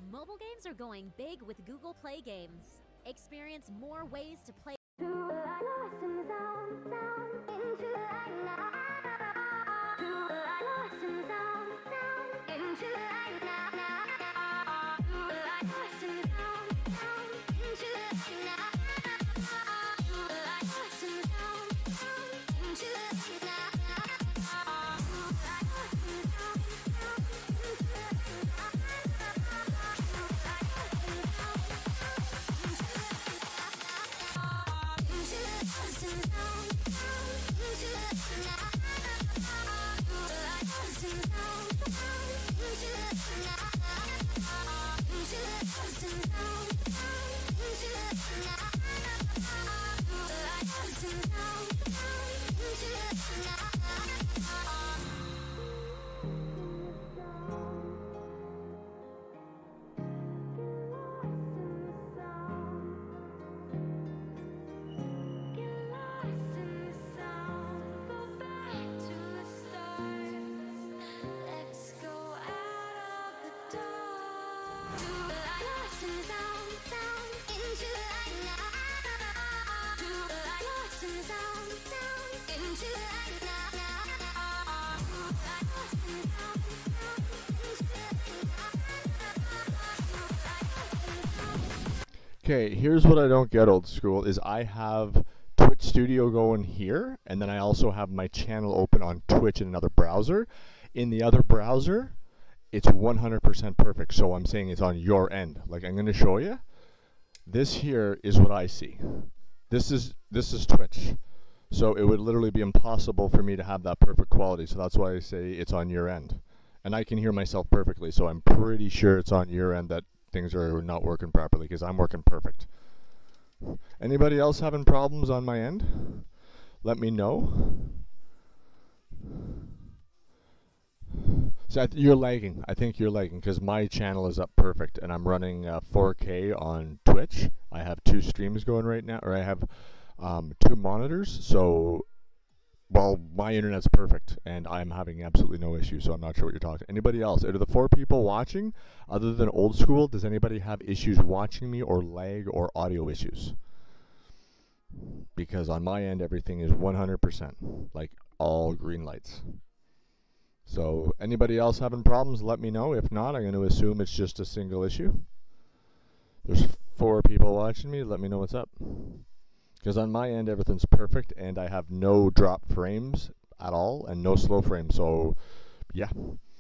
Mobile games are going big with Google Play Games. Experience more ways to play. Okay, here's what I don't get, old school, is I have Twitch Studio going here, and then I also have my channel open on Twitch in another browser. In the other browser, it's 100% perfect, so I'm saying it's on your end. Like, I'm going to show you. This here is what I see. This is Twitch. So it would literally be impossible for me to have that perfect quality, so that's why I say it's on your end. And I can hear myself perfectly, so I'm pretty sure it's on your end that things are not working properly, because I'm working perfect. Anybody else having problems on my end? Let me know. So you're lagging. I think you're lagging because my channel is up perfect, and I'm running 4K on Twitch. I have 2 streams going right now, or I have 2 monitors. So, well, my internet's perfect, and I'm having absolutely no issues, so I'm not sure what you're talking. Anybody else? Out of the 4 people watching, other than old school, does anybody have issues watching me, or lag, or audio issues? Because on my end, everything is 100%, like all green lights. So, anybody else having problems, let me know. If not, I'm going to assume it's just a single issue. There's 4 people watching me. Let me know what's up. Because on my end, everything's perfect, and I have no drop frames at all, and no slow frames, so, yeah.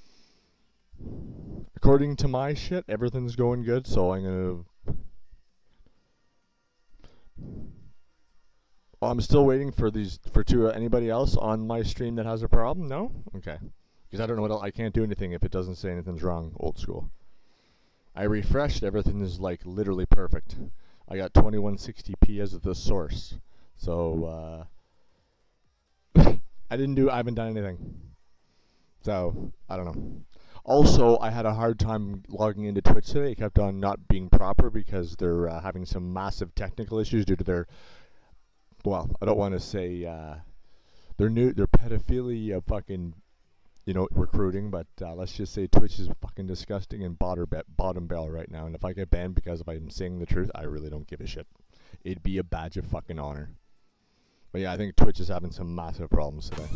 According to my shit, everything's going good, so I'm gonna... Oh, I'm still waiting for anybody else on my stream that has a problem? No? Okay. Because I don't know what else, I can't do anything if it doesn't say anything's wrong, old school. I refreshed, everything is, like, literally perfect. I got 2160p as the source. So, I haven't done anything. So, I don't know. Also, I had a hard time logging into Twitch today. It kept on not being proper because they're having some massive technical issues due to their, well, I don't want to say, their pedophilia fucking, you know, recruiting, but let's just say Twitch is fucking disgusting and bottom barrel right now. And if I get banned because I'm saying the truth, I really don't give a shit. It'd be a badge of fucking honor. But yeah, I think Twitch is having some massive problems today.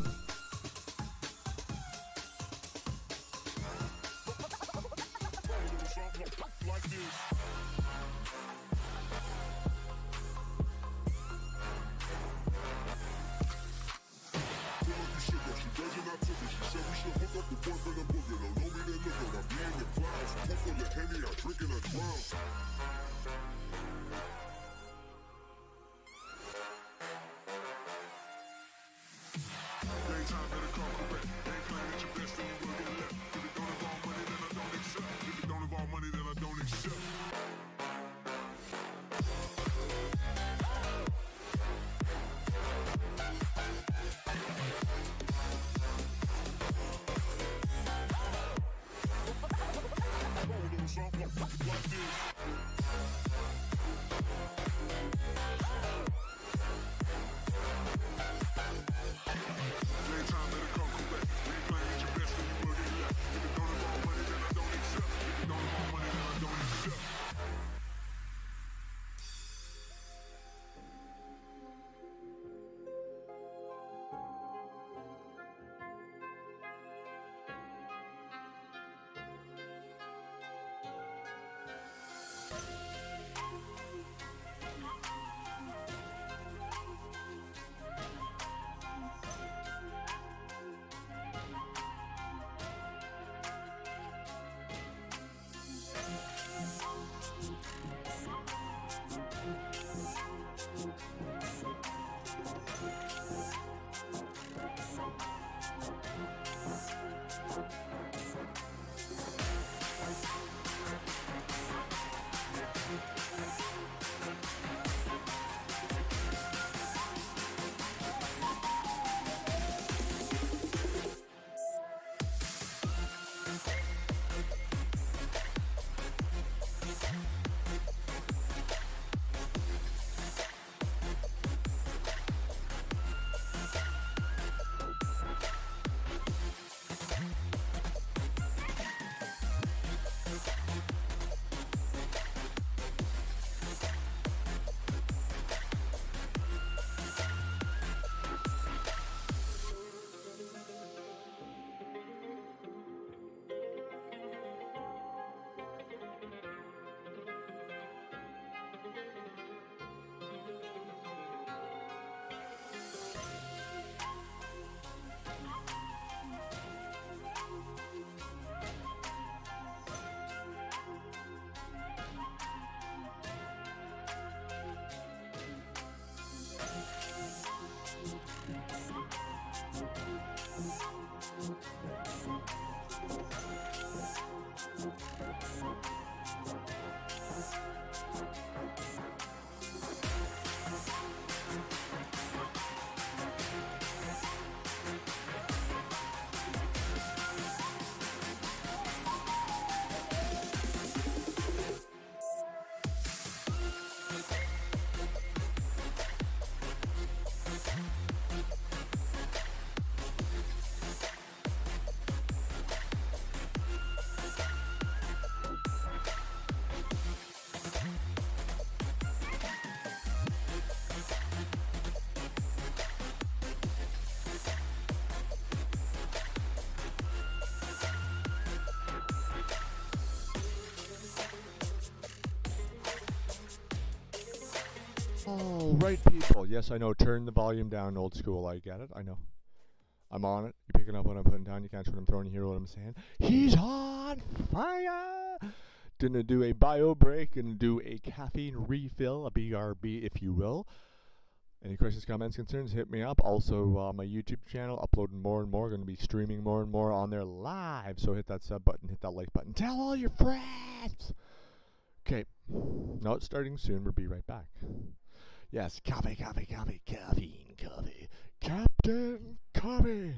All right, people. Yes, I know. Turn the volume down, old school. I get it. I know. I'm on it. You're picking up what I'm putting down. You can't what I'm throwing. You hear what I'm saying? He's on fire! Gonna do a bio break and do a caffeine refill, a BRB, if you will. Any questions, comments, concerns, hit me up. Also, my YouTube channel, uploading more and more. Going to be streaming more and more on there live. So hit that sub button, hit that like button. Tell all your friends! Okay. No, it's starting soon. We'll be right back. Yes, coffee, coffee, coffee, caffeine, coffee. Captain Coffee!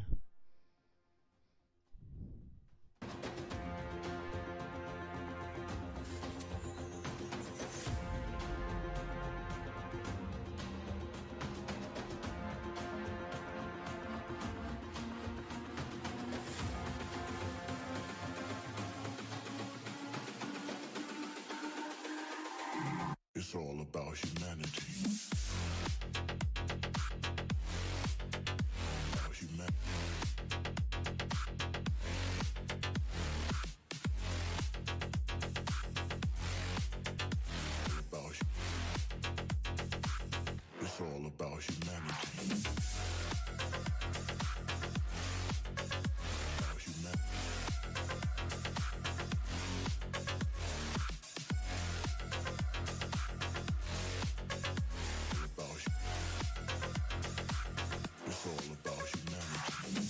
It's all about humanity. About humanity. It's all about humanity. About humanity. It's all about humanity.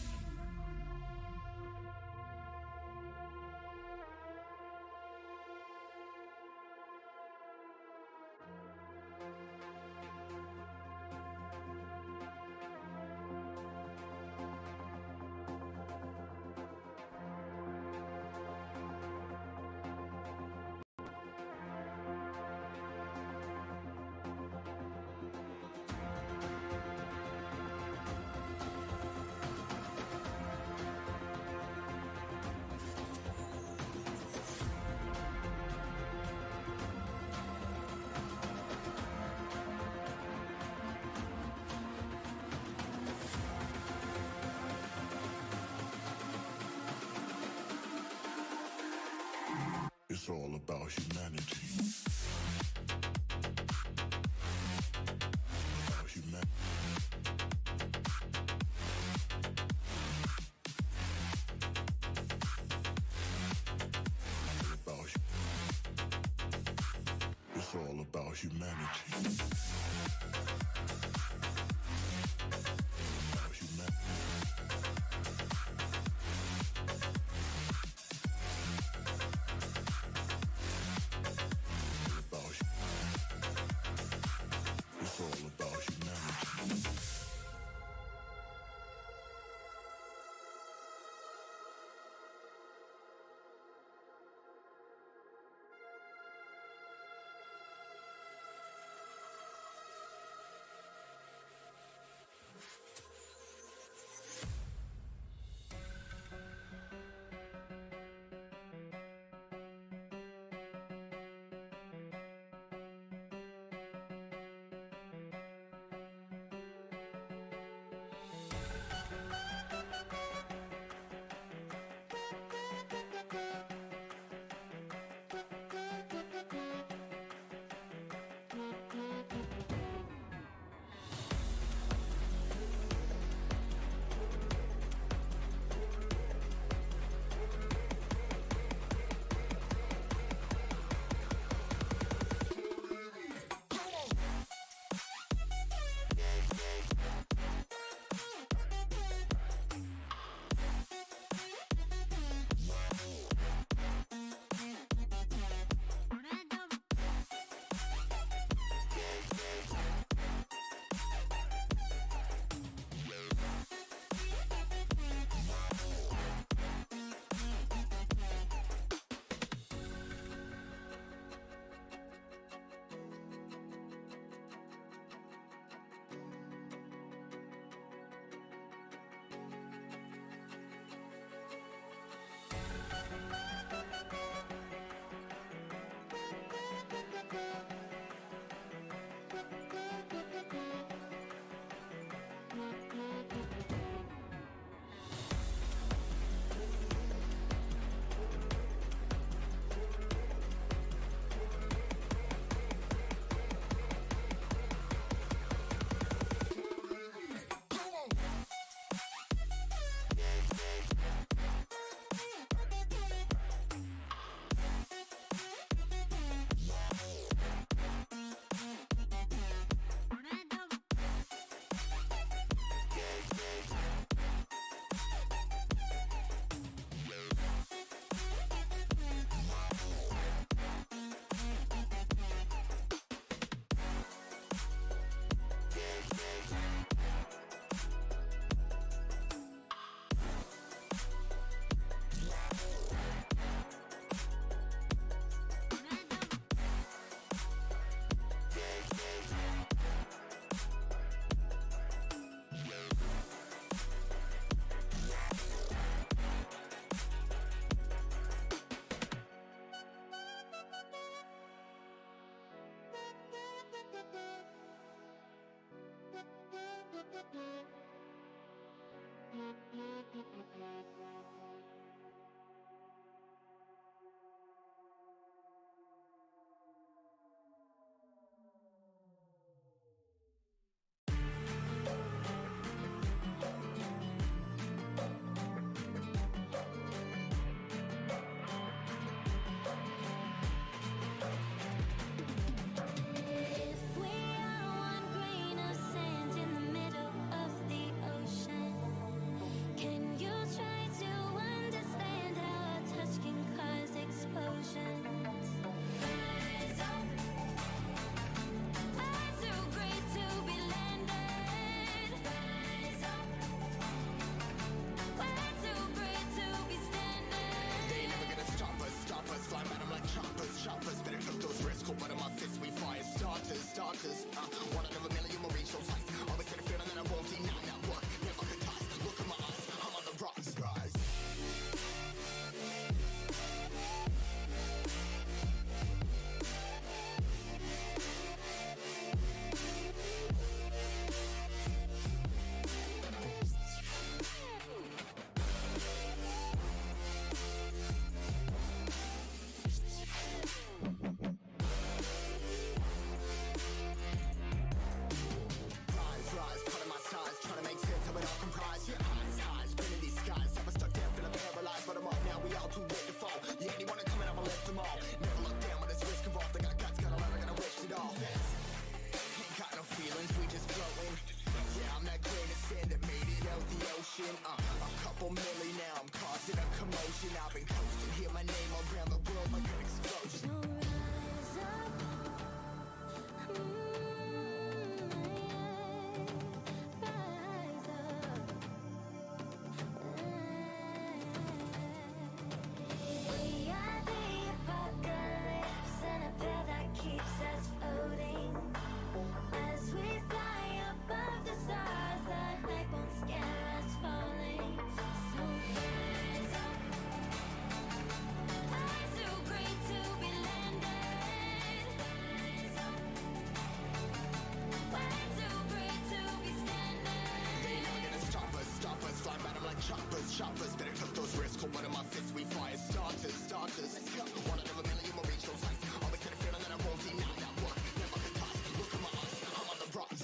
It's all about humanity. About humanity. It's all about humanity. About humanity. It's all about humanity. ocean, I've been coasting. Hear my name around the world like an explosion. So rise up, rise up. We are the apocalypse, and a pill that keeps us floating. As we fly above the stars, the night won't scare us falling. So rise up. I'm too great to be landed. Rise up. Way too great to be standing. They ain't never gonna stop us, fly by them like choppers. Better took those risks, hold one of my fists, we fire starters. Let's go. One out of a million will reach those heights. Always had a feeling that I won't deny that work. Never could toss. Look at my eyes, I'm on the rise.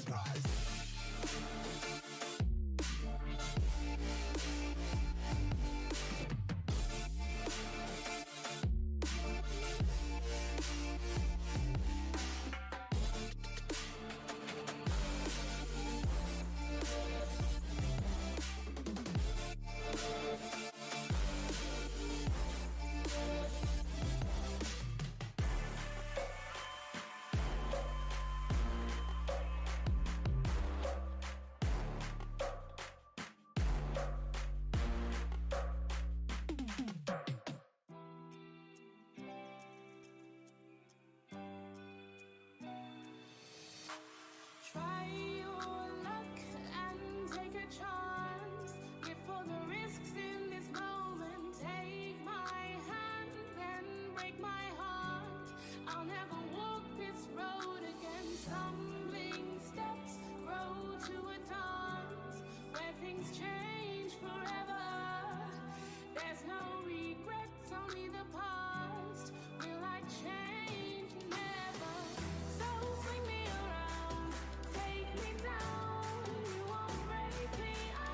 Try your luck and take a chance. Before the risks in this moment, take my hand and break my heart. I'll never walk this road again. Stumbling steps grow to a dance where things change forever. There's no regrets, only the past. Will I change? Never. So swing me around, take me down. You won't break me.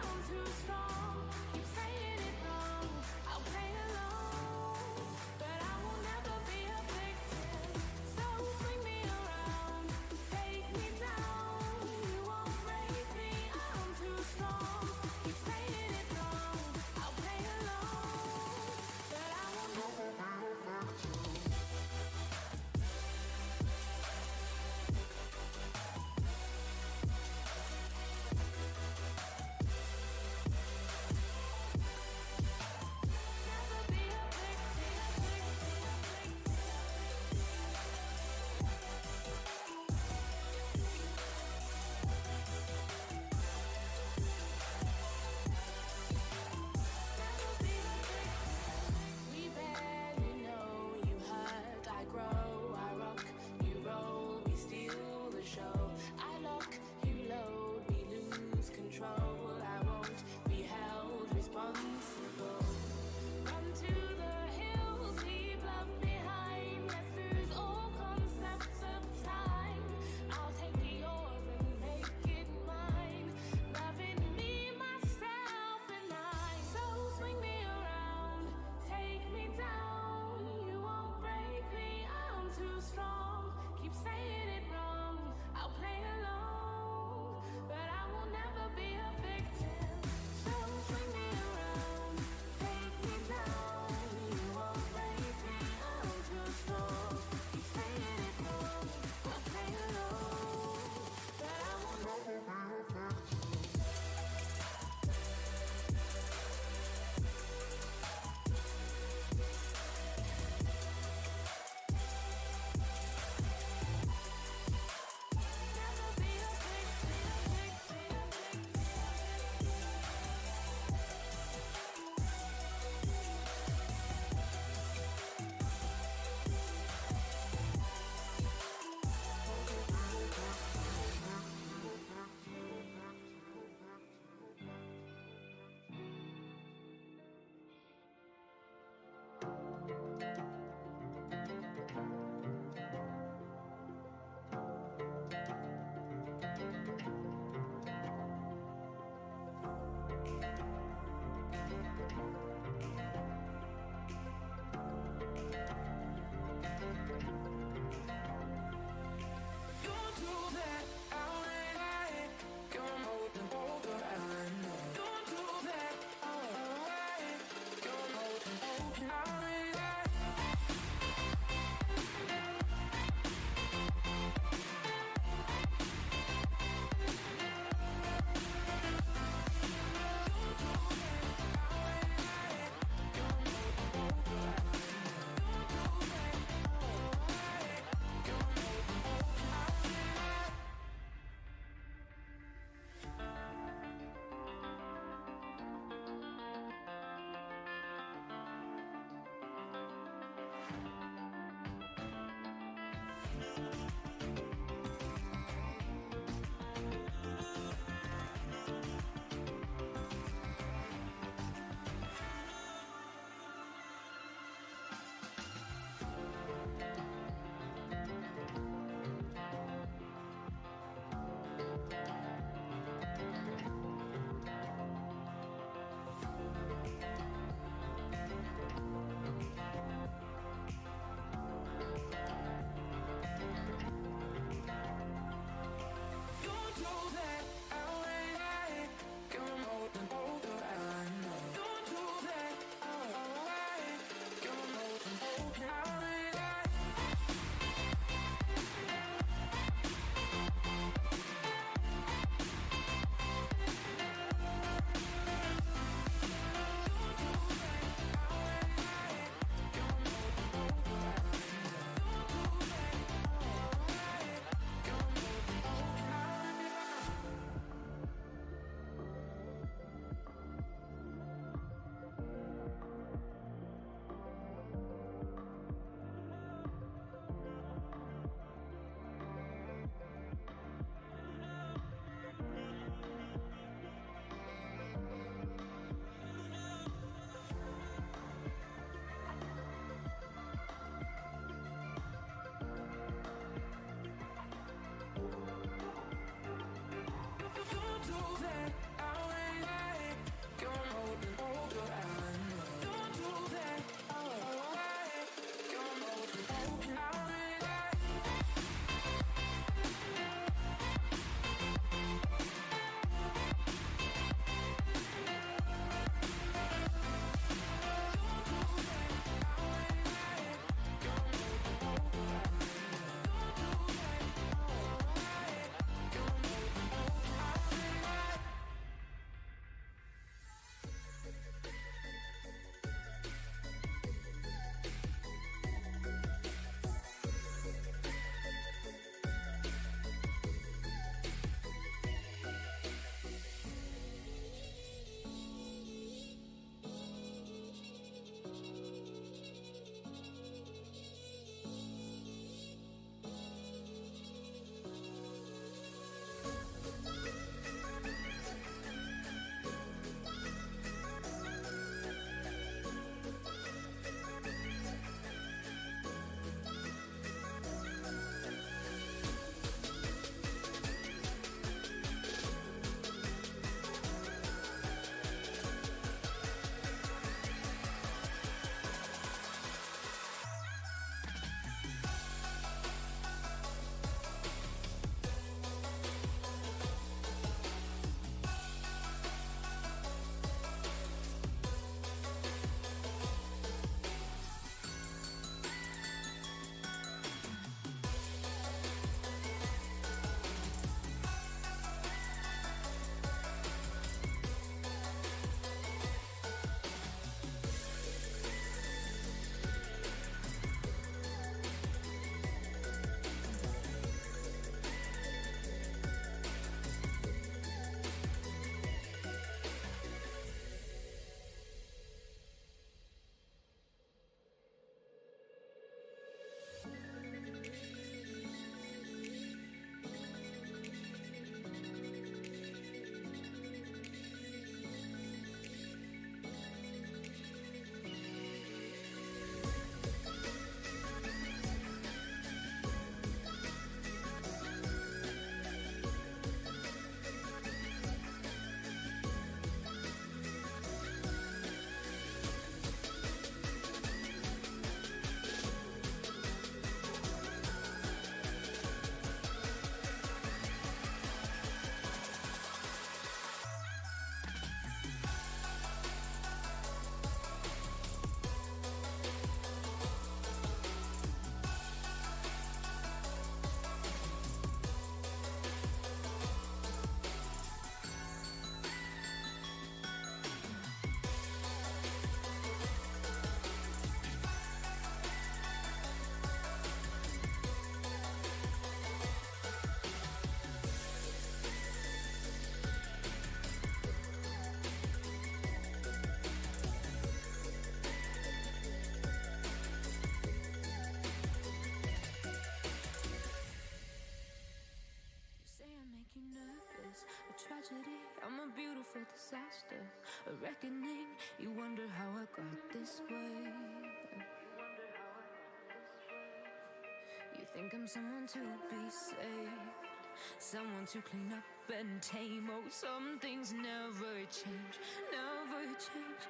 master. A reckoning, you wonder how I got this way. You think I'm someone to be saved, someone to clean up and tame. Oh, some things never change, never change.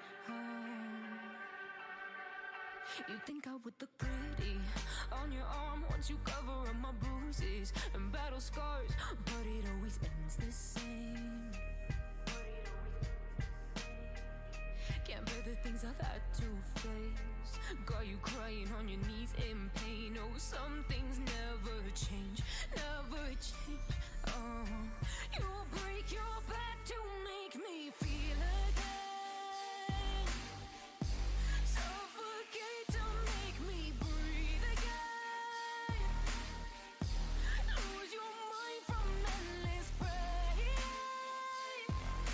You think I would look pretty on your arm once you cover up my bruises and battle scars, but it always ends the same. Can't bear the things I've had to face, got you crying on your knees in pain. Oh, some things never change, never change. Oh, you'll break your back to make me feel again, suffocate to make me breathe again, lose your mind from endless pain.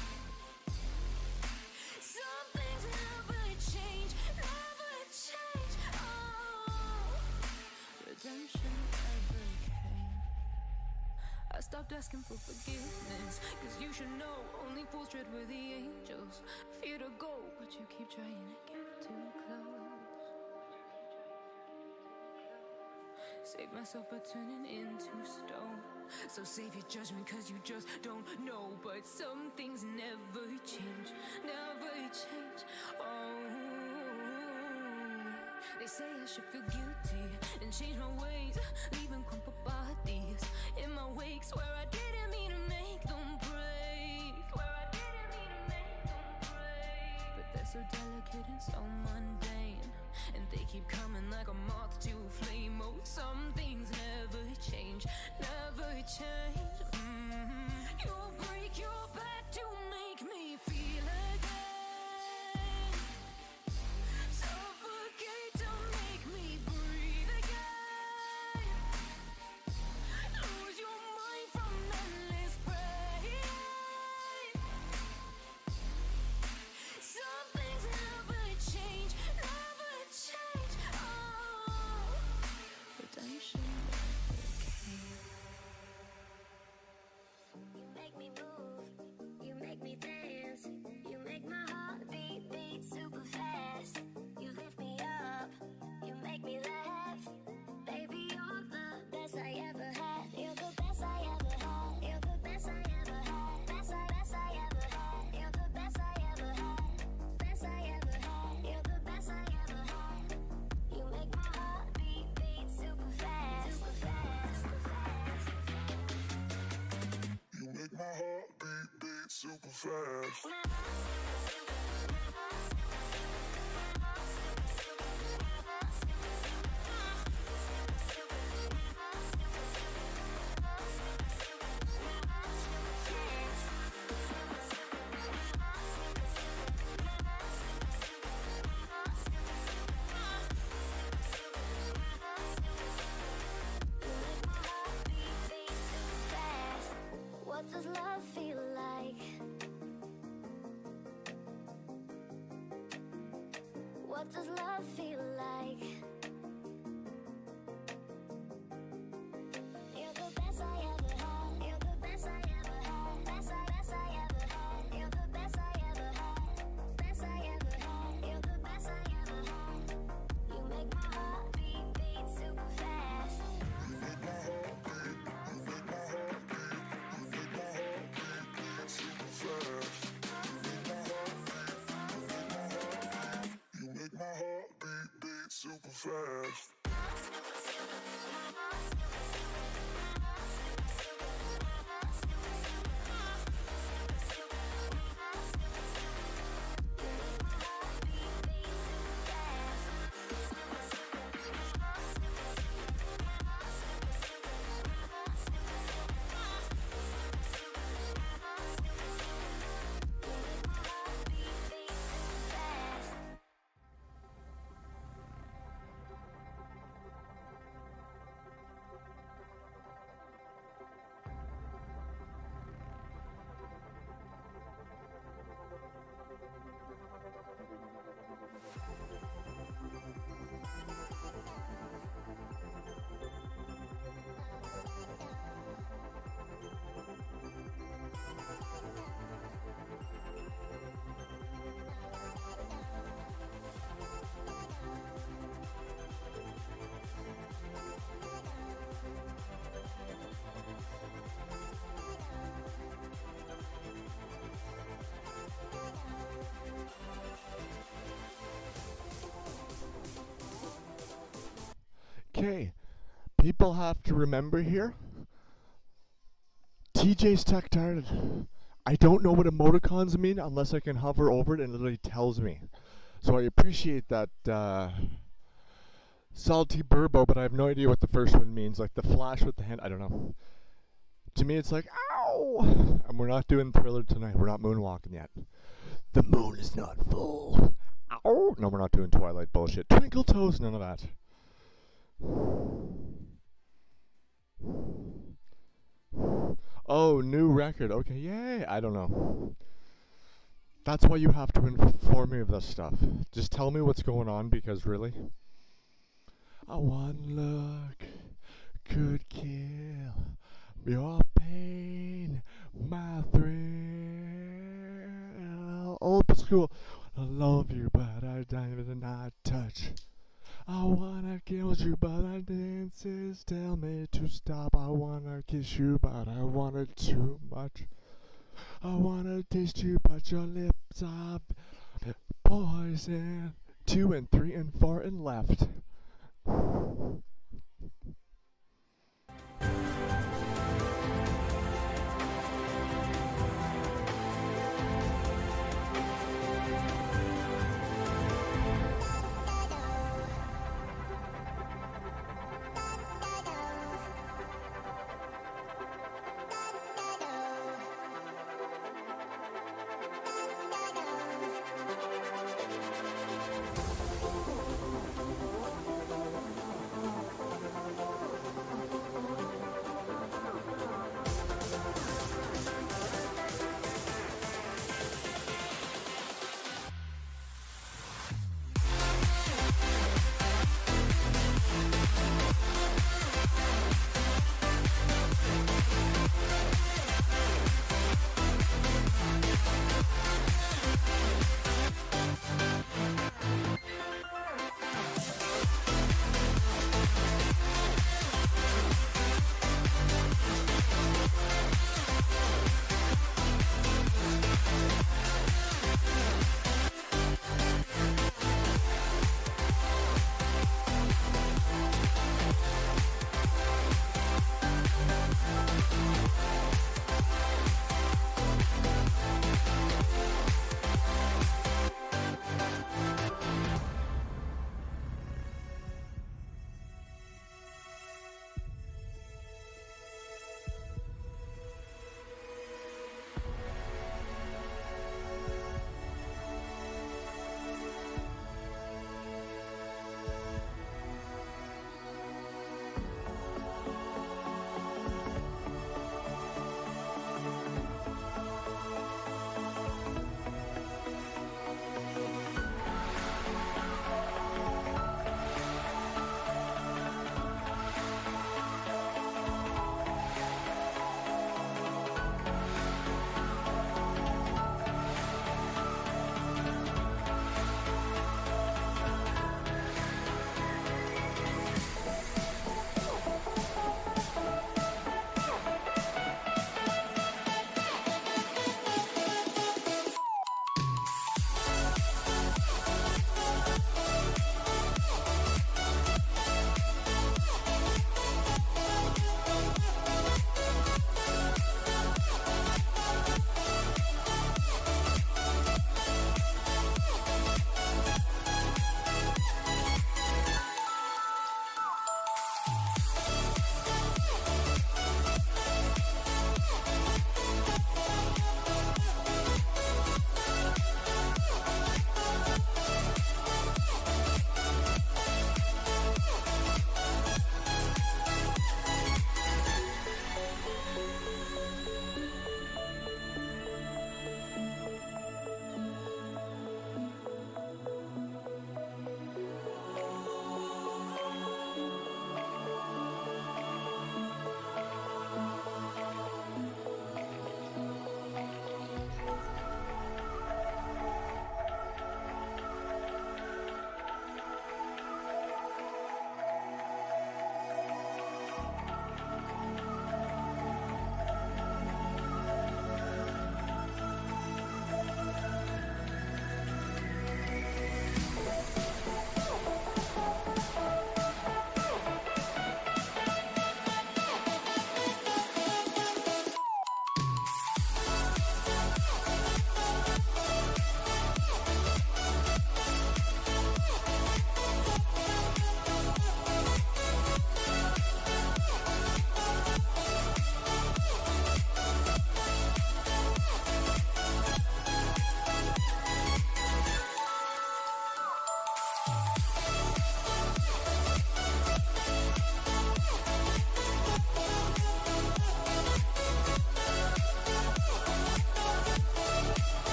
Some things never change, never change. Oh, redemption never came. I stopped asking for forgiveness, cause you should know only fools tread with the angels. Fear to go, but you keep trying to get too close. Save myself by turning into stone. So save your judgment cause you just don't know. But some things never change, never change. Oh, they say I should feel guilty and change my ways, leaving crumpled bodies in my wake. Swear I didn't mean to make them break, swear I didn't mean to make them break. But they're so delicate and so mundane, and they keep coming like a moth to a flame. Oh, some things never change, never change. You'll break your back to make me feel again, suffocate to make me breathe again, lose your mind from endless pain. Some things never change, never change. Oh, redemption never came. You make me move, you make me dance, you make my heart beat super fast. You lift me up, you make me laugh. Baby, you're the best I ever had. You're the best I ever had. You're the best I ever had. Best I ever had. You're the best I ever had. Best I ever had. You're the best I ever had. You make my heart beat super fast. Super fast. You make my heart beat super fast. What does love feel like? What does love feel like? You're the best I ever had. You're the best I ever had. Best I ever had. You're the best I ever had. Best I ever had. You're the best I ever had. You make my heart beat super fast. You make my heart beat. You make my heart beat. You make my heart beat super fast. You make my heart beat super fast. Okay, people have to remember here, TJ's tech-tarded. I don't know what emoticons mean unless I can hover over it and it literally tells me. So I appreciate that salty burbo, but I have no idea what the first one means. Like the flash with the hand, I don't know. To me it's like, ow! And we're not doing Thriller tonight. We're not moonwalking yet. The moon is not full. Ow! No, we're not doing Twilight bullshit. Twinkle toes, none of that. Oh, new record. Okay, yay. I don't know. That's why you have to inform me of this stuff. Just tell me what's going on, because really, one look could kill your pain, my thrill. Old school. I love you, but I did not touch. I wanna kill you, but I dances tell me to stop. I wanna kiss you, but I want it too much. I wanna taste you, but your lips are poison. 2 and 3 and 4 and left.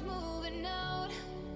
moving out.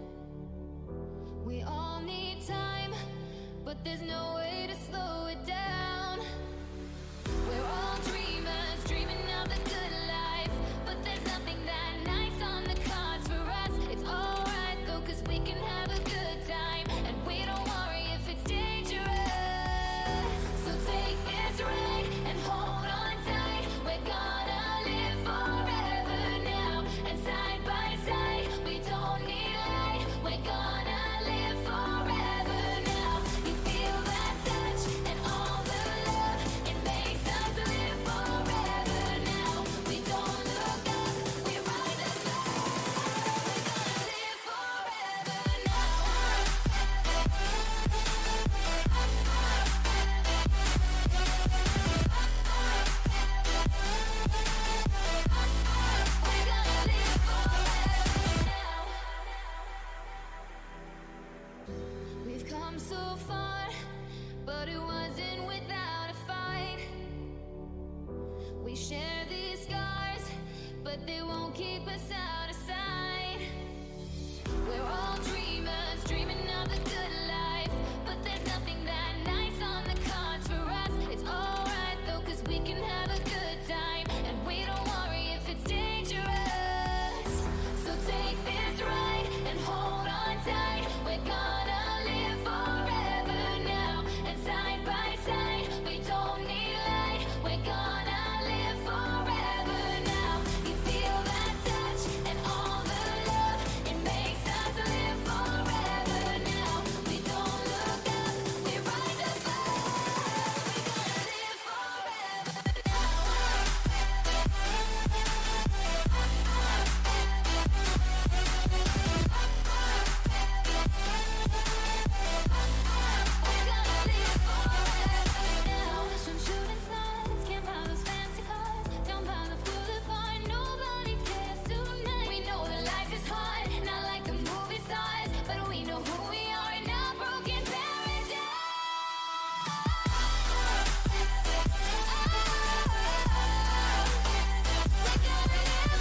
We all need time, but there's no way to slow it down. We're all dreamers, dreaming of the good life, but there's nothing that nice on the cards for us. It's alright though, 'cause we can have a good time, and we don't worry if it's dangerous. So take this ride and hold on tight. We're gonna live forever now, and side by side, we don't need light. We're gonna live forever now. You feel that touch and all the love, it makes us live forever now. We don't look up, we rise above. We're gonna live forever now. We're gonna live forever now. We've come so far, but it wasn't without a fight. We share these scars, but they won't keep us out of sight. We're all dreamers, dreaming of the good life, but there's nothing that nice on the cards for us. It's alright though, 'cause we can have a good time, and we don't worry if it's dangerous. So take this ride and hold on tight. We're gonna live forever now, and side by side, we don't need light. We're gonna live forever now. You feel that touch and all the love, it makes us live forever now. We don't look up, we rise above. We're gonna live forever now. We're gonna live forever now. Some shooting stars, camp by those fancy cars, down by the boulevard, nobody cares tonight. We know that life is hard, not like the movie stars, but we know who we are in our broken paradise. We're gonna live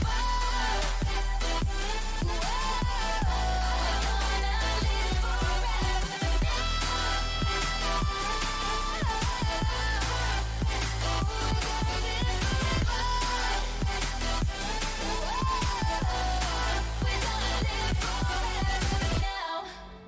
forever now.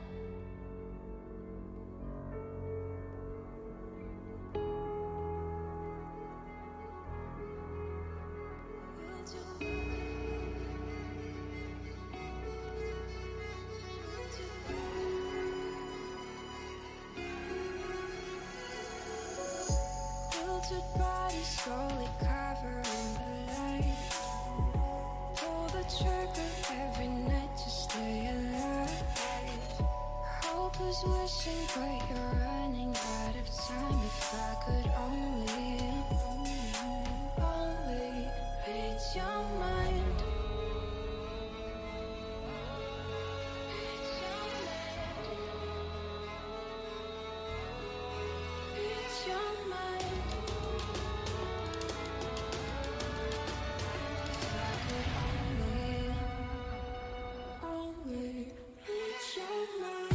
Filtered bodies slowly covering the light. Pull the trigger every night to stay alive. Hope is wishing, but you're running out of time. If I could only read your mind. Read your mind. If I could only read your mind.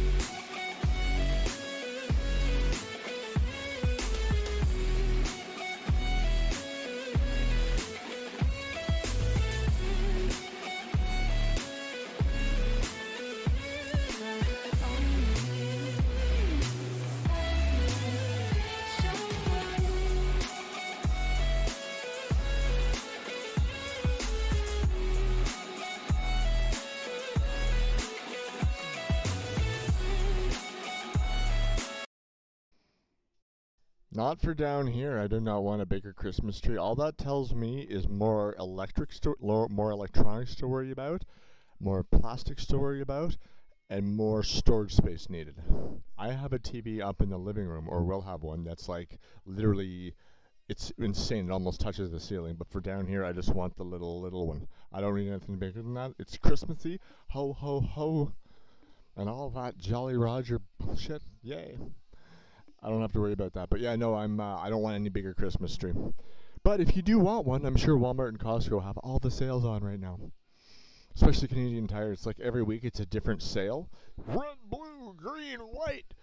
Not for down here. I do not want a bigger Christmas tree. All that tells me is more more electronics to worry about, more plastics to worry about, and more storage space needed. I have a TV up in the living room, or will have one, that's like literally, it's insane. It almost touches the ceiling. But for down here, I just want the little one. I don't need anything bigger than that. It's Christmassy, ho ho ho, and all that Jolly Roger bullshit. Yay! I don't have to worry about that. But yeah, no, I don't want any bigger Christmas tree. But if you do want one, I'm sure Walmart and Costco have all the sales on right now. Especially Canadian Tire. It's like every week it's a different sale. Red, blue, green, white.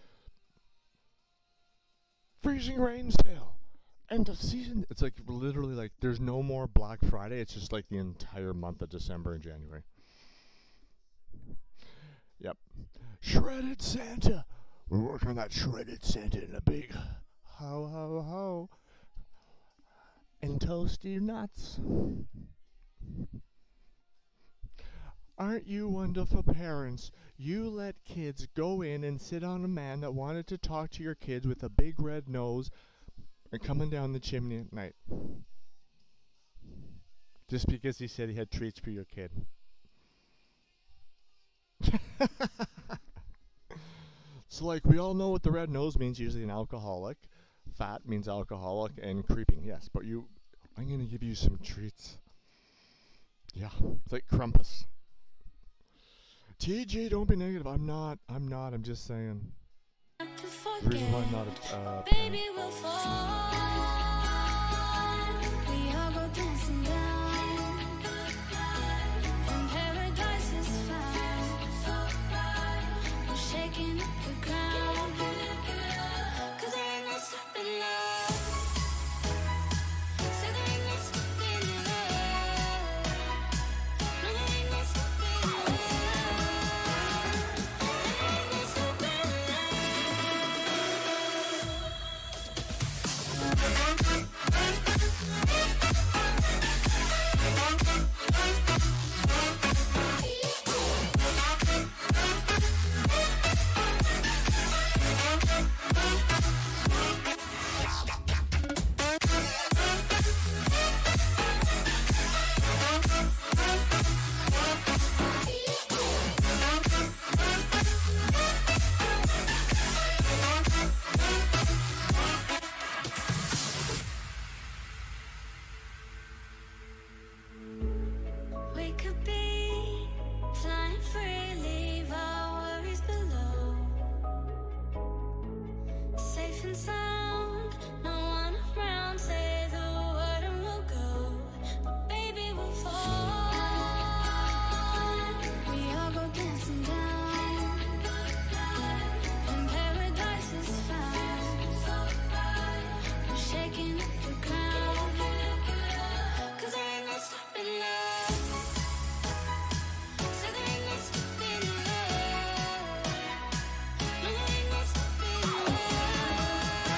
Freezing rain sale. End of season. It's like literally like there's no more Black Friday. It's just like the entire month of December and January. Yep. Shredded Santa. We're working on that shredded Santa in a big ho ho ho. And toasty nuts. Aren't you wonderful parents? You let kids go in and sit on a man that wanted to talk to your kids with a big red nose and coming down the chimney at night. Just because he said he had treats for your kid. So like we all know what the red nose means, usually an alcoholic. Fat means alcoholic and creeping, yes. But I'm going to give you some treats. Yeah, it's like Krampus. TJ, don't be negative. I'm not. I'm just saying. To The reason why I'm forget, not a baby, we'll fall. We all go dancing down, and paradise is found. We're shaking up the ground, 'cause there ain't no stopping love. So there ain't no stopping love. No, there ain't no stopping love. There ain't no stopping We could be flying free, leave our worries below. Safe and sound, no one around. Say the word and we'll go. But baby, we'll fall. We all go dancing down, and paradise is found. We're shaking up the ground, 'cause there ain't no stopping love. So there ain't no stopping love. No, there ain't no stopping love.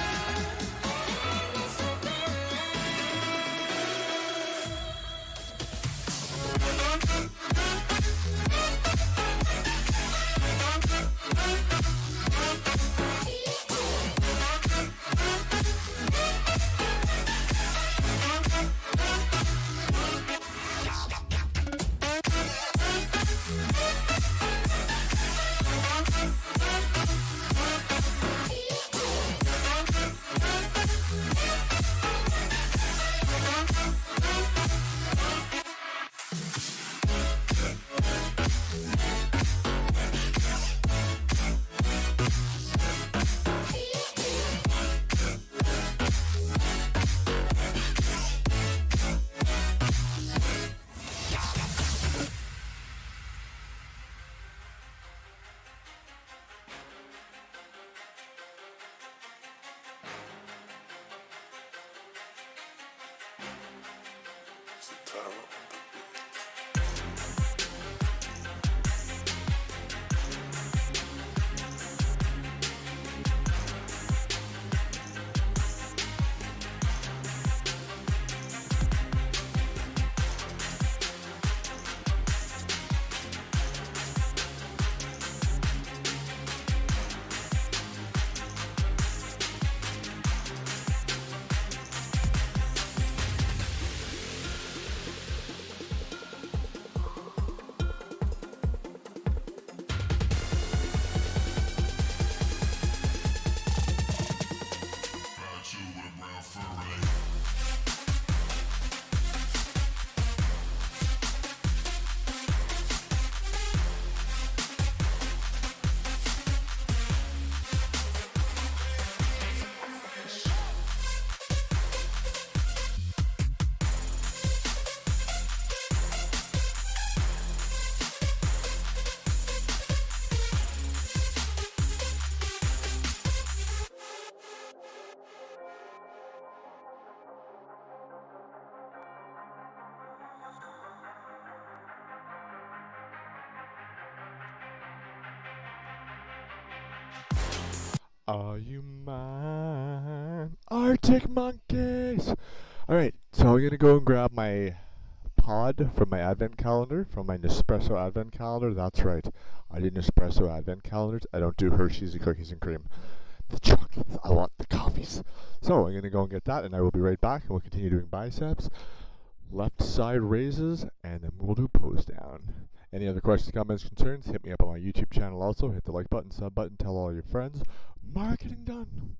Are you mine? Arctic Monkeys! Alright, so I'm going to go and grab my pod from my advent calendar, from my Nespresso advent calendar. That's right, I do Nespresso advent calendars. I don't do Hershey's and cookies and cream. The chocolates, I want the coffees. So I'm going to go and get that, and I will be right back, and we'll continue doing biceps, left side raises, and then we'll do pose down. Any other questions, comments, concerns, hit me up on my YouTube channel also. Hit the like button, sub button, tell all your friends. Marketing done.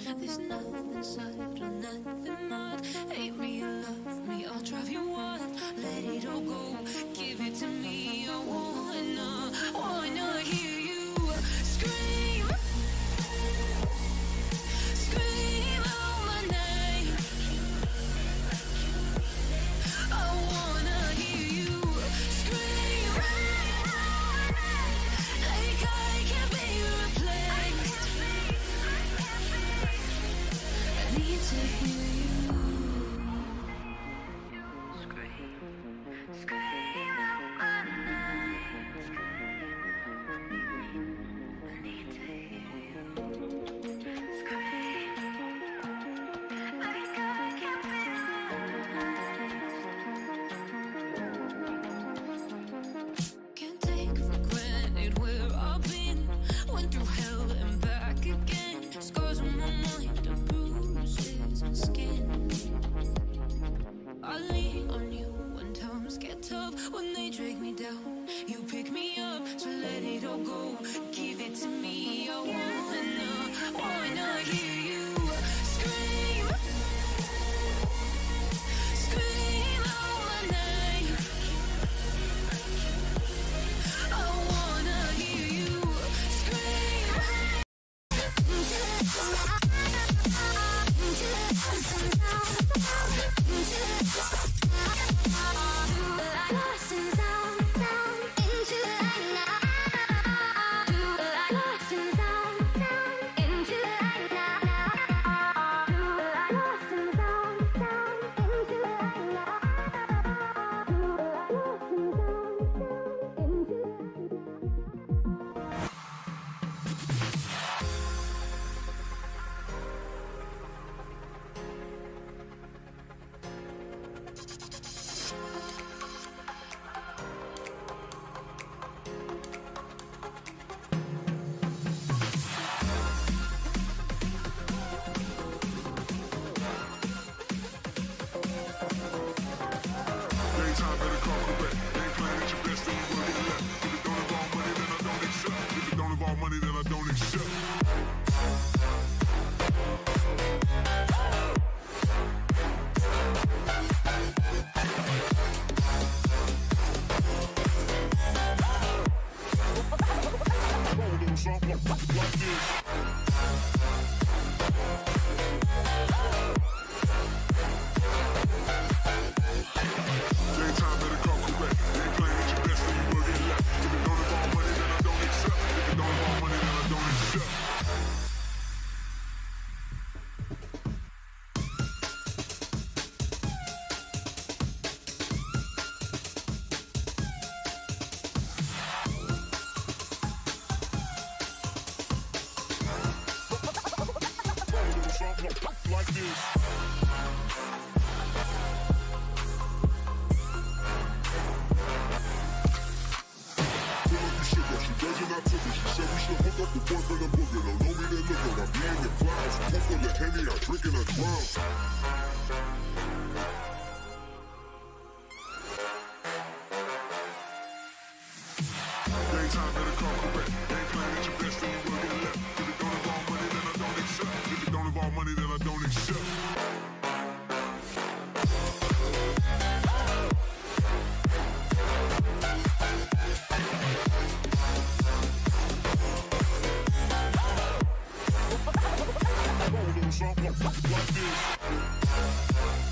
There's nothing inside or nothing more. Hate me or love me, I'll drive you wild. Let it all go, give it to me. I wanna hear you scream, scream out my name. I wanna hear you scream, like I can't be replaced. I need to hear you scream, scream out my name. I need to hear you scream, like I can't be replaced. Can't take for granted where I've been. Went through hell and back again. Scars on my mind and bruises and skin. I lean on you when times get tough. When they drag me down, you pick me up. So let it all go, give it to me. I wanna hear you scream, scream out my name. I wanna hear you Daytime better come correct. Ain't playing at your best, then you will get left. If it don't involve money, then I don't accept. If it don't involve money, then I don't accept. Roll a little something like this. Daytime better come correct. Ain't playing at your best, then you will get left. If it don't involve money, then I don't accept. If it don't involve money, then I don't accept. Roll a little something like this. Pull up your sugar, she doesn't not took it. She said we should hook up the boyfriend and booger. Don't know me, then look at I be in the clouds. Pull full of Henny, I drink and I drown. Daytime better come correct. Ain't playing at your best, then you will get left. If it don't involve money, then I don't accept. If it don't involve money, then I don't accept. Roll a little something like this.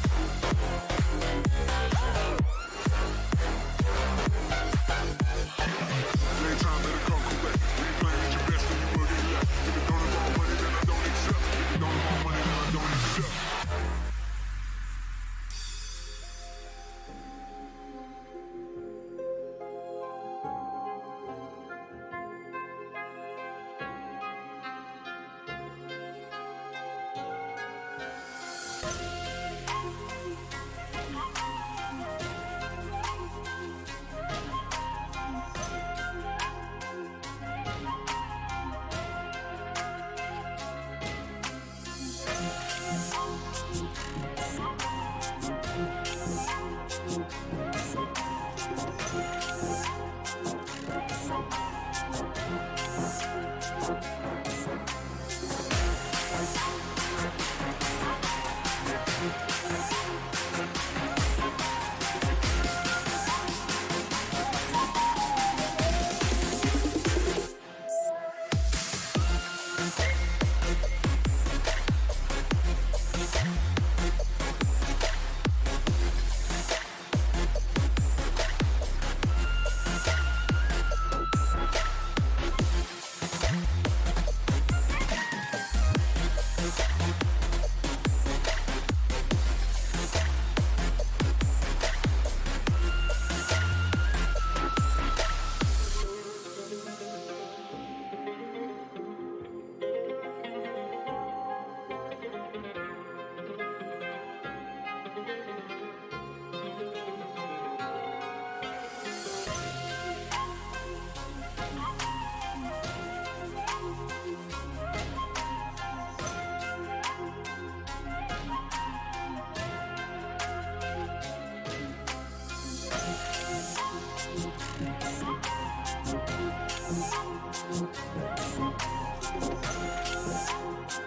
Daytime better come correct. Ain't playing at your best, then you will get left. If it don't involve money, then I don't accept. If it don't involve money, then I don't accept.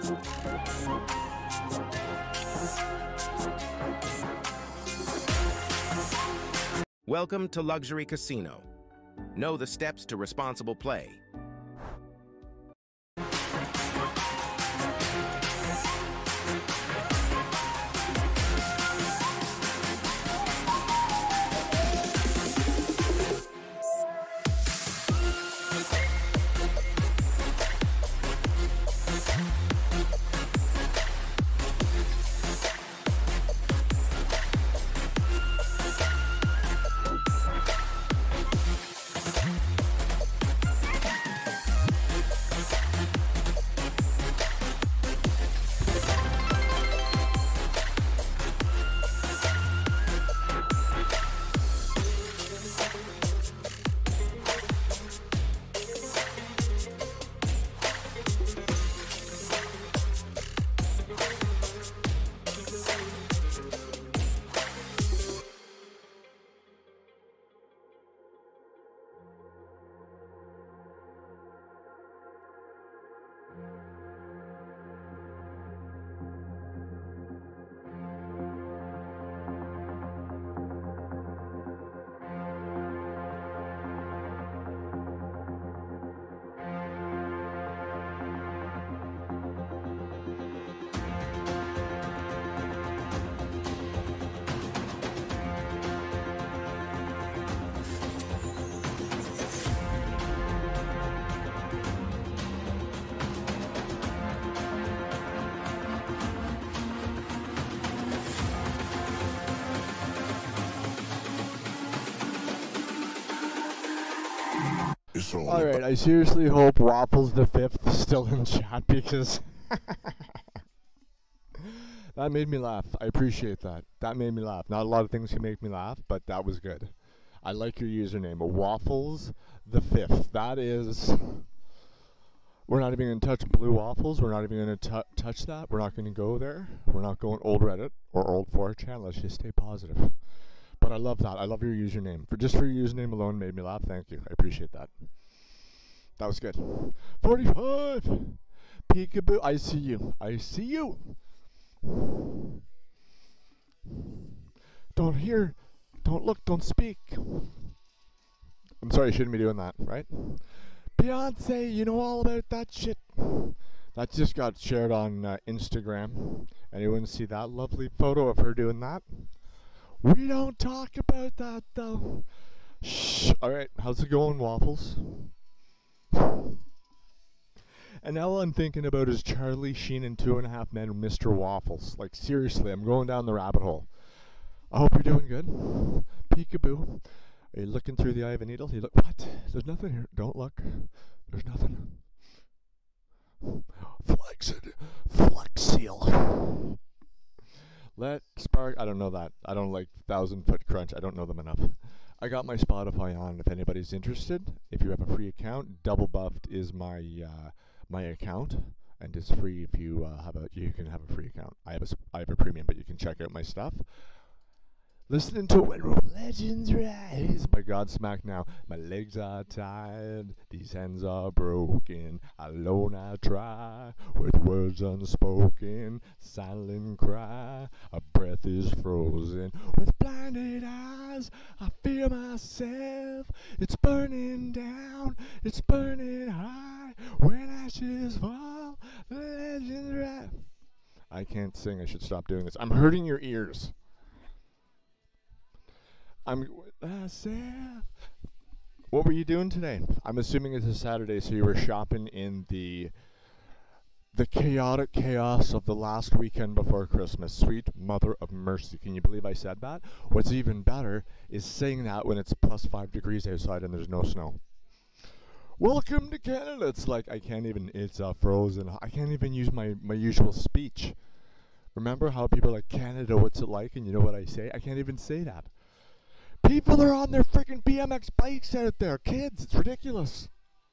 Welcome to Luxury Casino. Know the steps to responsible play. All right, I seriously hope Waffles the Fifth is still in chat because that made me laugh. I appreciate that. That made me laugh. Not a lot of things can make me laugh, but that was good. I like your username, Waffles the Fifth. That is. We're not even going to touch Blue Waffles. We're not even going to touch that. We're not going to go there. We're not going old Reddit or old 4chan. Let's just stay positive. But I love that. I love your username. Just for your username alone made me laugh. Thank you. I appreciate that. That was good. 45. Peekaboo. I see you. I see you. Don't hear. Don't look. Don't speak. I'm sorry. I shouldn't be doing that, right? Beyonce, you know all about that shit. That just got shared on Instagram. Anyone see that lovely photo of her doing that? We don't talk about that, though. Shh. All right. How's it going, Waffles? And now all I'm thinking about is Charlie Sheen and 2.5 Men, Mr. Waffles. Like, seriously, I'm going down the rabbit hole. I hope you're doing good. Peekaboo. Are you looking through the eye of a needle? You look. What? There's nothing here. Don't look. There's nothing. Flex it. Flex seal. Let Spark. I don't know that. I don't like 1,000-Foot Crunch. I don't know them enough. I got my Spotify on. If anybody's interested, if you have a free account, Double Buffed is my my account, and it's free if you you can have a free account. I have a premium, but you can check out my stuff. Listening to When Legends Rise by Godsmack now. My legs are tired, these hands are broken. Alone I try, with words unspoken. Silent cry, a breath is frozen. With blinded eyes, I feel myself. It's burning down, it's burning high. When ashes fall, the legends rise. I can't sing, I should stop doing this. I'm hurting your ears. What were you doing today? I'm assuming it's a Saturday, so you were shopping in the chaotic chaos of the last weekend before Christmas. Sweet mother of mercy. Can you believe I said that? What's even better is saying that when it's plus 5 degrees outside and there's no snow. Welcome to Canada. It's like I can't even, it's frozen. I can't even use my usual speech. Remember how people are like, Canada, what's it like? And you know what I say? I can't even say that. People are on their freaking BMX bikes out there. Kids, it's ridiculous.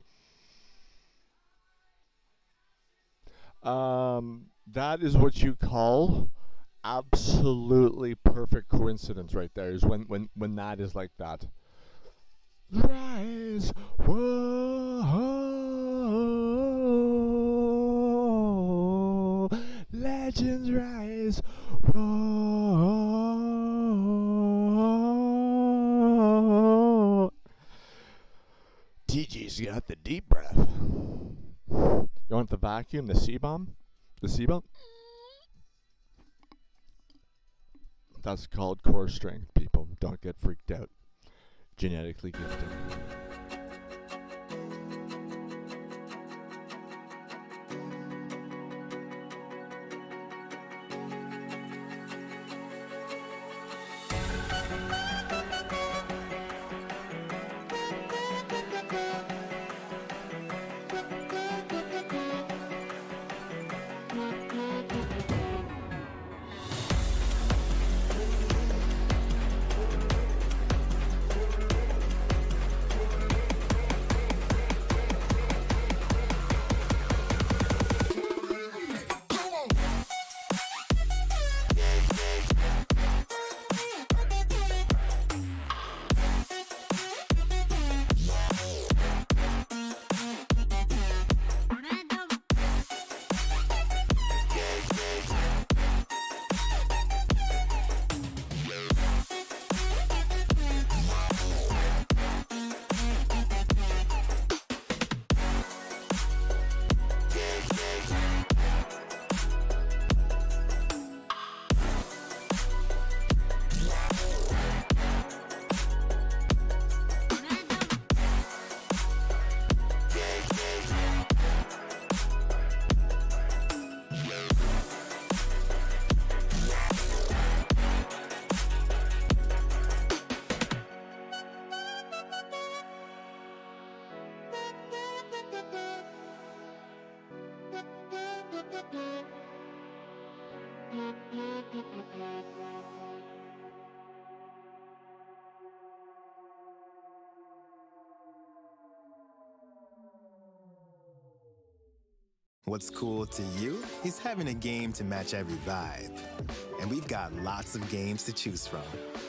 That is what you call absolutely perfect coincidence right there, is when that is like that. Rise, whoa. legends rise. Whoa. TG's got the deep breath. You want the vacuum, the C-bomb? The C-bomb? That's called core strength, people. Don't get freaked out. Genetically gifted. What's cool to you is having a game to match every vibe. And we've got lots of games to choose from.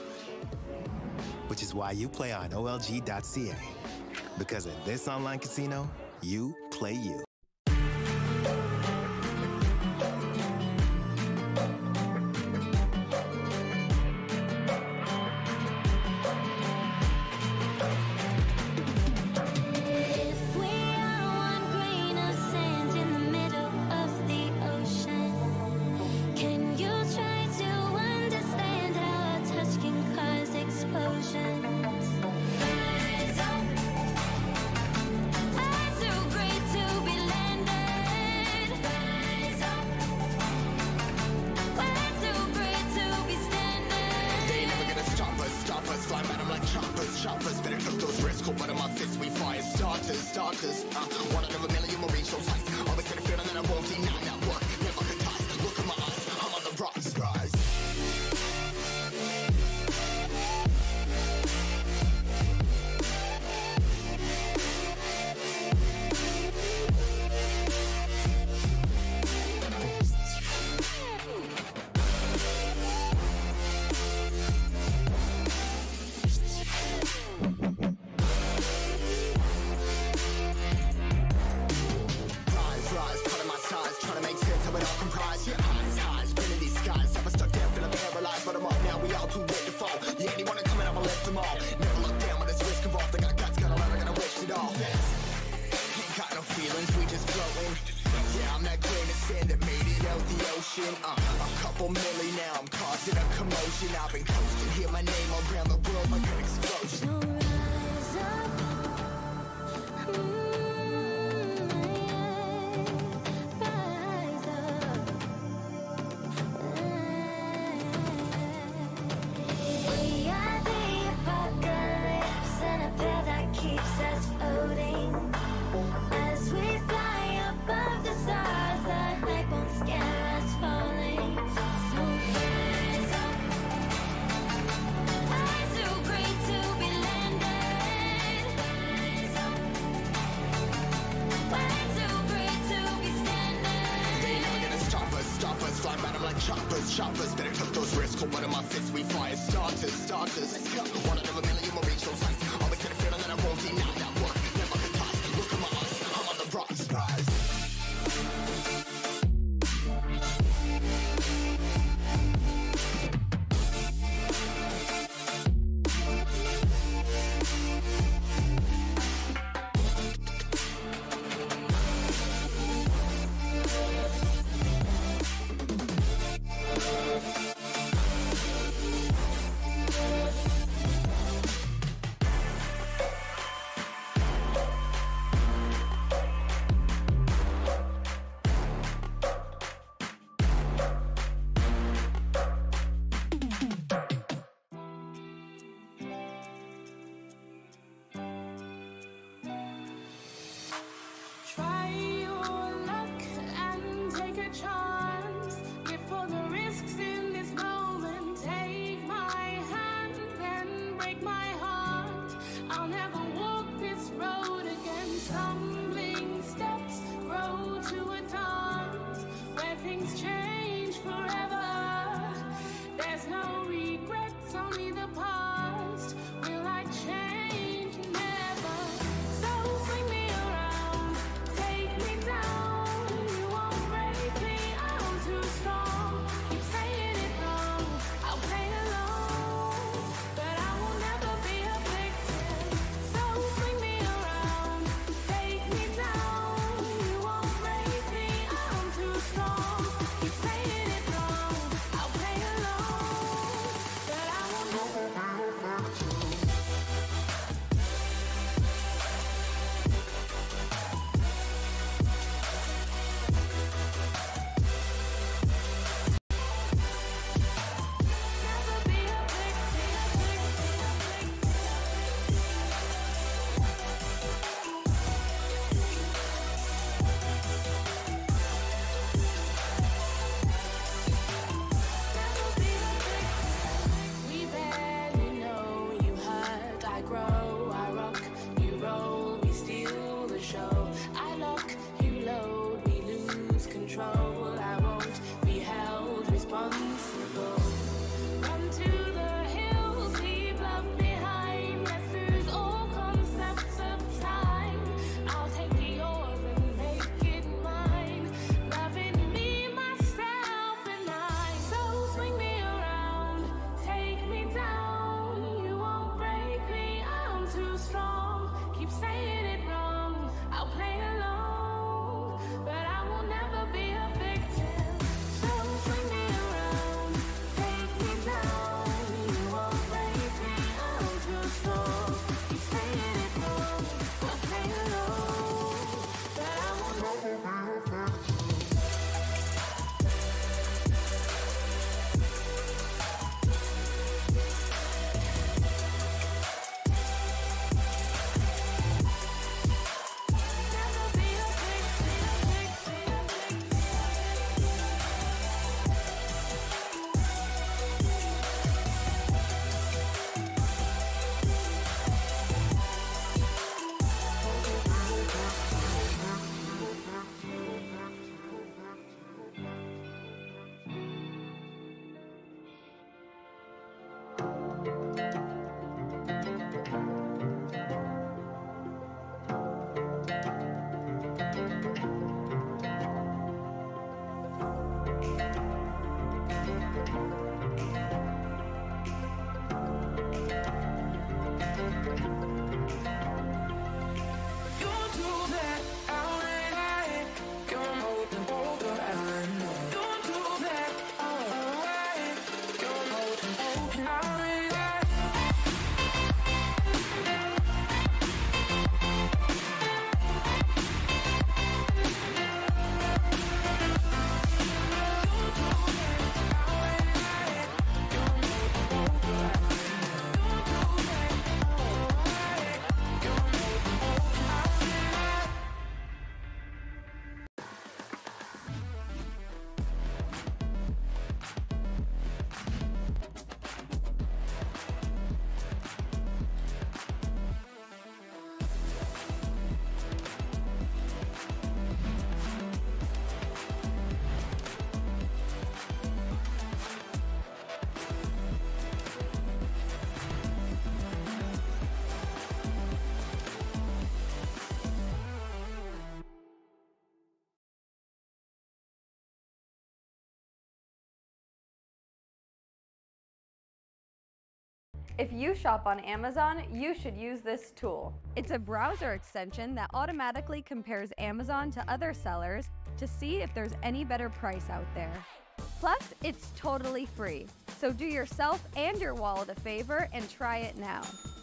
Which is why you play on OLG.ca. Because at this online casino, you play you. Choppers, better took those risks. Hold one of my fists, we fire starters. Let's go. One out of a million will reach those heights. Always had a feeling that I won't deny that work. Never could toss. Look at my eyes, I'm on the rock rise. If you shop on Amazon, you should use this tool. It's a browser extension that automatically compares Amazon to other sellers to see if there's any better price out there. Plus, it's totally free. So do yourself and your wallet a favor and try it now.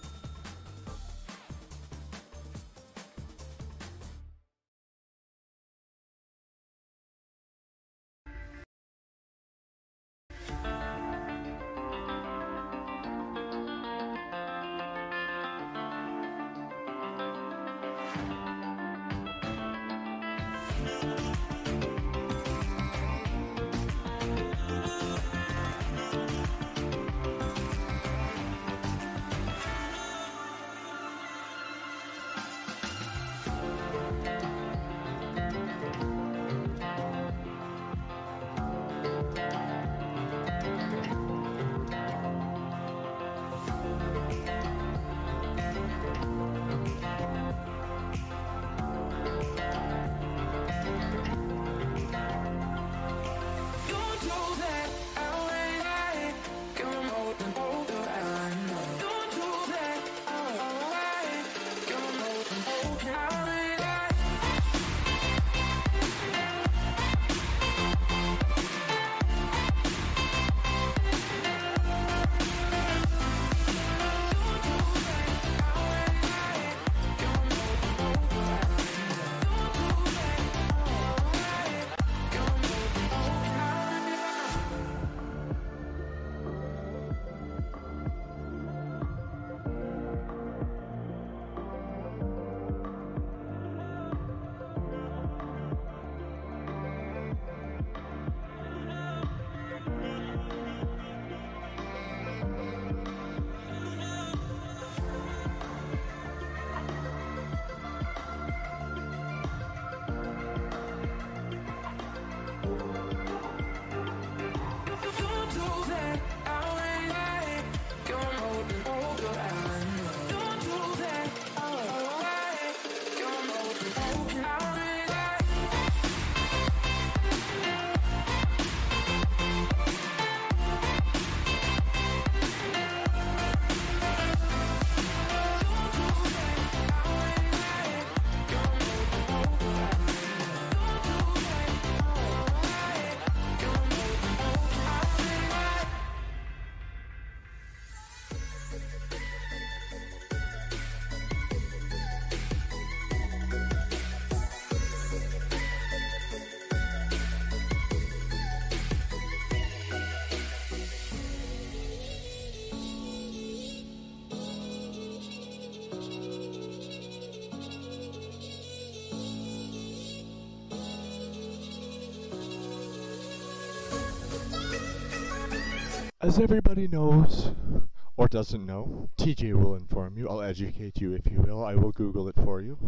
As everybody knows, or doesn't know, TJ will inform you. I'll educate you, if you will. I will Google it for you.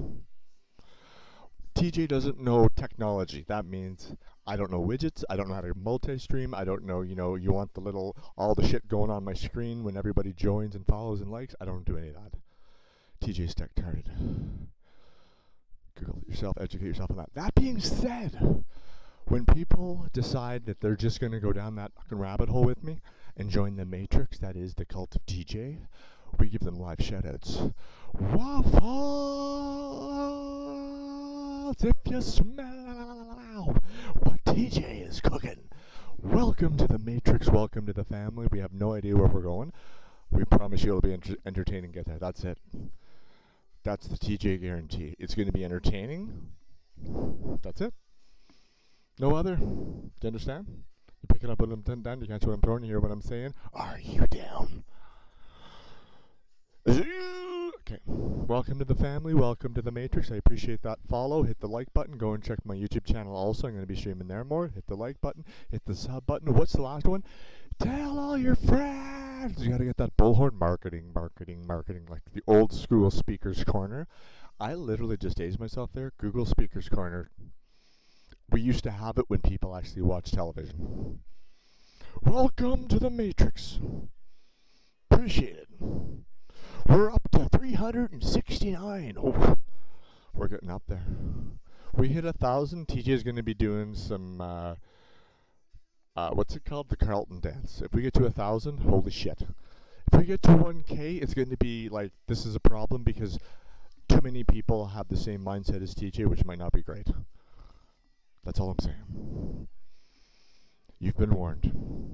TJ doesn't know technology. That means I don't know widgets. I don't know how to multi-stream. I don't know, you want all the shit going on my screen when everybody joins and follows and likes. I don't do any of that. TJ's tech-tarded. Google it yourself, educate yourself on that. That being said, when people decide that they're just going to go down that fucking rabbit hole with me and join the Matrix, that is the cult of TJ, we give them live shoutouts. Waffles, if you smell what TJ is cooking. Welcome to the Matrix, welcome to the family. We have no idea where we're going. We promise you it'll be entertaining. Get there. That's it. That's the TJ guarantee. It's going to be entertaining. That's it. No other. Do you understand? You pick it up, put them down. You catch what I'm throwing. You hear what I'm saying? Are you down? Okay. Welcome to the family. Welcome to the Matrix. I appreciate that follow. Hit the like button. Go and check my YouTube channel also. I'm going to be streaming there more. Hit the like button. Hit the sub button. What's the last one? Tell all your friends. You got to get that bullhorn. Marketing. Like the old school Speaker's Corner. I literally just aged myself there. Google Speaker's Corner. We used to have it when people actually watch television. Welcome to the Matrix. Appreciate it. We're up to 369. Oh, we're getting up there. We hit 1,000. TJ is going to be doing some, what's it called? The Carlton dance. If we get to 1,000, holy shit. If we get to 1K, it's going to be like, this is a problem because too many people have the same mindset as TJ, which might not be great. That's all I'm saying. You've been warned.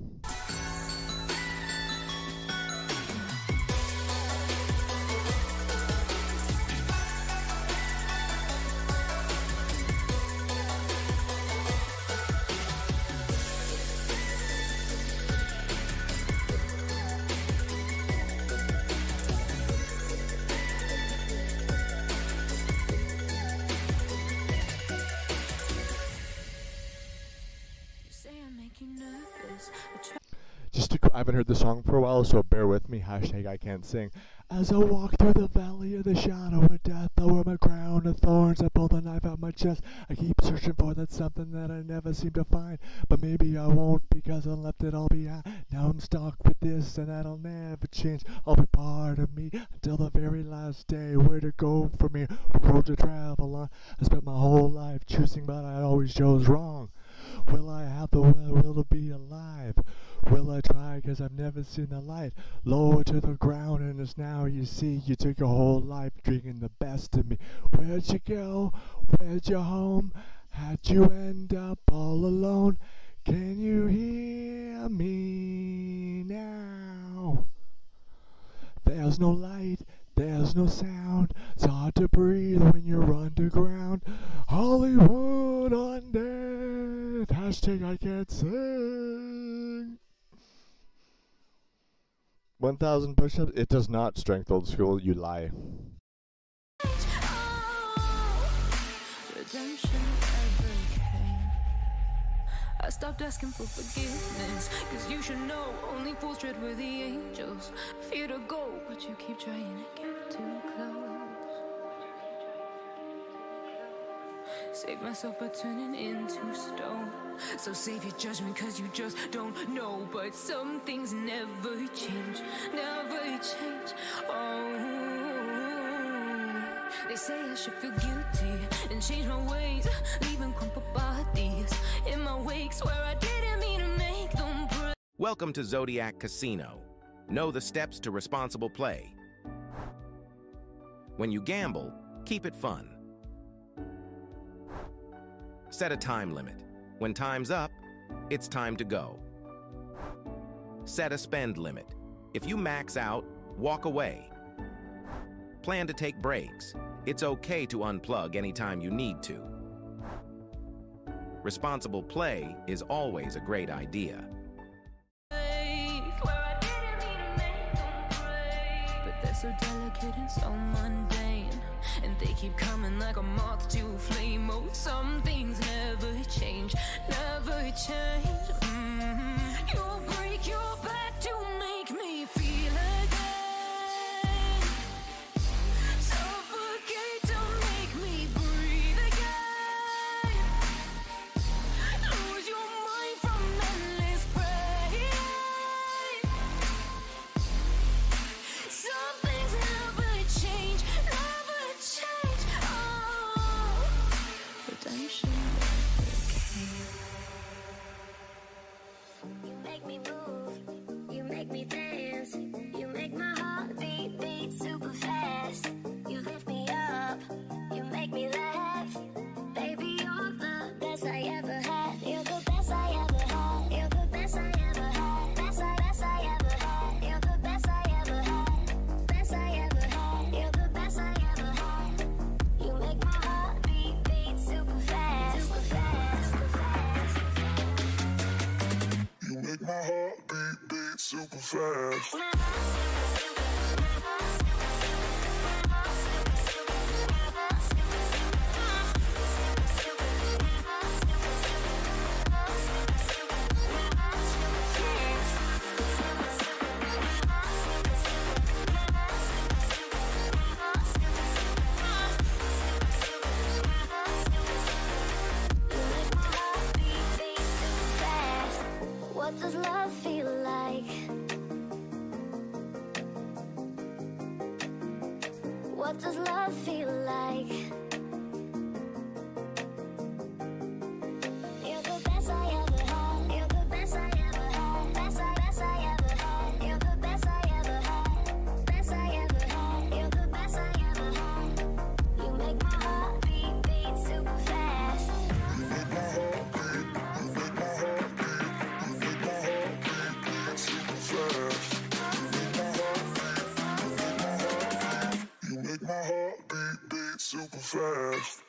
I haven't heard the song for a while, so bear with me. Hashtag I can't sing. As I walk through the valley of the shadow of death, I wear my crown of thorns, I pull the knife out my chest. I keep searching for that something that I never seem to find, but maybe I won't because I left it all behind. Now I'm stuck with this and that'll never change. I'll be part of me until the very last day. Where to go from here, what road to travel on. I spent my whole life choosing, but I always chose wrong. Will I have the will to be alive? Will I try, cause I've never seen the light? Lower to the ground, and it's now you see. You took your whole life drinking the best of me. Where'd you go? Where'd you home? How'd you end up all alone? Can you hear me now? There's no light, there's no sound. It's hard to breathe when you're underground. Hollywood undead. Hashtag I can't sing. 1,000 push-ups? It does not, Strength Old School. You lie. Redemption ever came. I stopped asking for forgiveness, cause you should know only fools tread with the angels. Fear to go, but you keep trying to get too close. Save myself by turning into stone. So save your judgment cause you just don't know. But some things never change, never change. Oh, they say I should feel guilty and change my ways, leaving crumpled bodies in my wake. Swear I didn't mean to make them break. Welcome to Zodiac Casino. Know the steps to responsible play. When you gamble, keep it fun. Set a time limit. When time's up, it's time to go. Set a spend limit. If you max out, walk away. Plan to take breaks. It's okay to unplug anytime you need to. Responsible play is always a great idea. But they're so delicate and so mundane, and they keep coming like a moth to a flame. Oh, some things never change, never change. You'll break your back to make me feel again. Suffocate to make me breathe again. Lose your mind from endless pain. Some things never change, never change. Oh, redemption You make me move, you make me dance, you make my heart beat super fast. You lift me up, you make me laugh. Baby, you're the best I ever had. You're the best I ever had. You're the best I ever had. Best I ever had. You're the best I ever had. Best I ever had. You're the best I ever had. You make my heart beat super fast. Super fast. Super fast. You make my heart beat super fast. What does love feel like? What does love feel like? You're the best I ever had. You're the best I ever had. Best I ever had. You're the best I ever fast.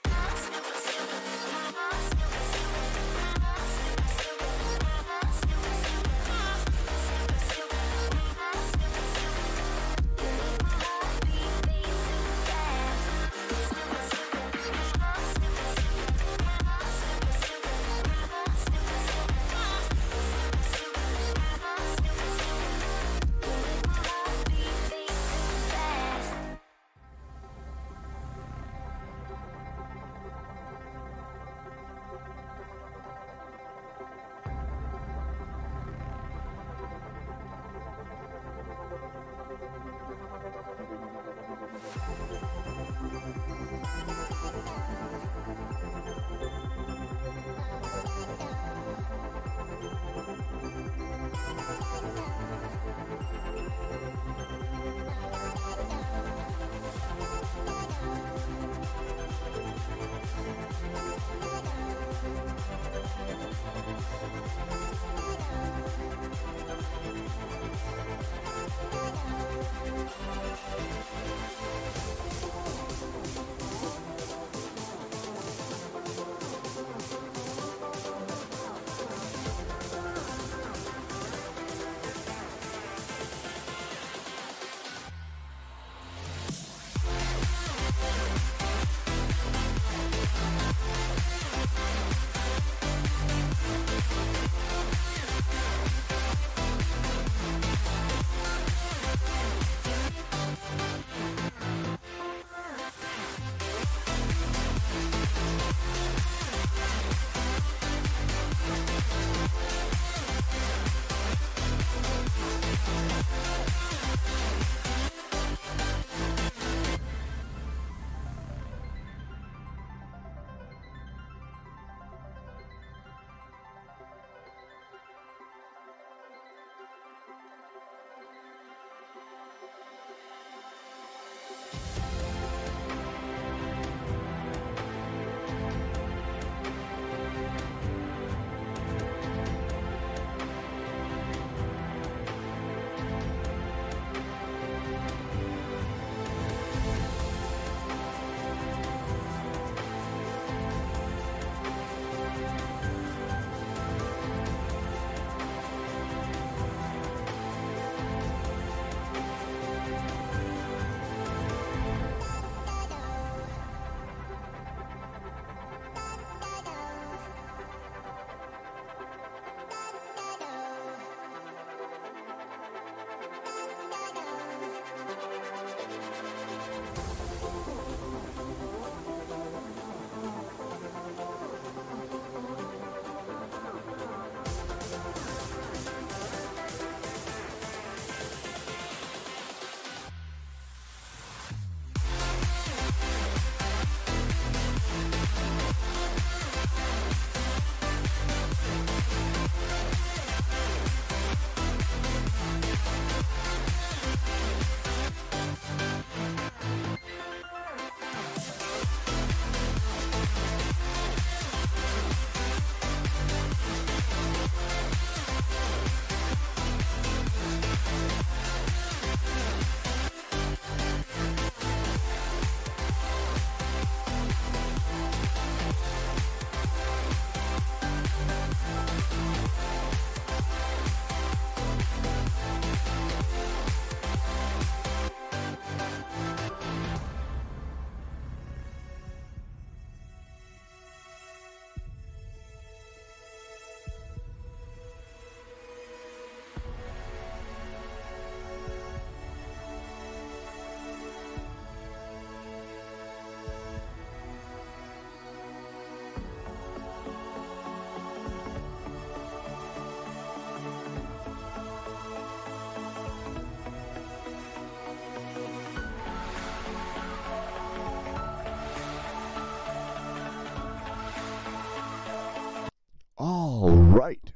All right.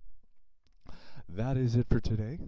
That is it for today.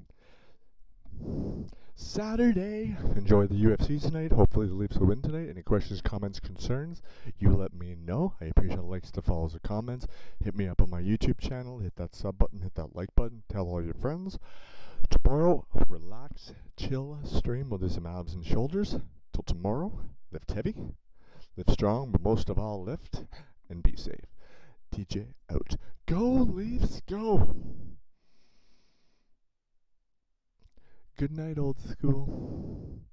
Saturday. Enjoy the UFC tonight. Hopefully the Leafs will win tonight. Any questions, comments, concerns, you let me know. I appreciate the likes, the follows, the comments. Hit me up on my YouTube channel. Hit that sub button. Hit that like button. Tell all your friends. Tomorrow, relax, chill stream. We'll do some abs and shoulders. Till tomorrow, lift heavy, Live strong, but most of all, lift and be safe. TJ out. Go, Leafs, go! Good night, old school.